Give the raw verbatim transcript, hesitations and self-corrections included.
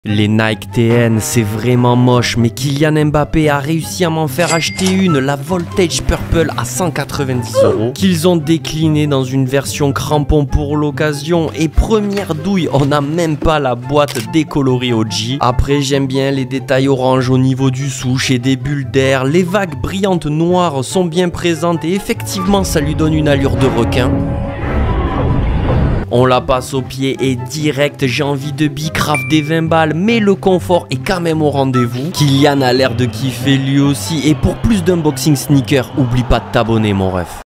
Les Nike T N, c'est vraiment moche, mais Kylian Mbappé a réussi à m'en faire acheter une, la Voltage Purple à cent quatre-vingt-dix euros, qu'ils ont décliné dans une version crampon pour l'occasion. Et première douille, on n'a même pas la boîte décolorée O G. Après, j'aime bien les détails orange au niveau du souche et des bulles d'air. Les vagues brillantes noires sont bien présentes et effectivement, ça lui donne une allure de requin. On la passe au pied et direct, j'ai envie de bicraft des vingt balles, mais le confort est quand même au rendez-vous. Kylian a l'air de kiffer lui aussi, et pour plus d'unboxing sneaker, oublie pas de t'abonner mon ref.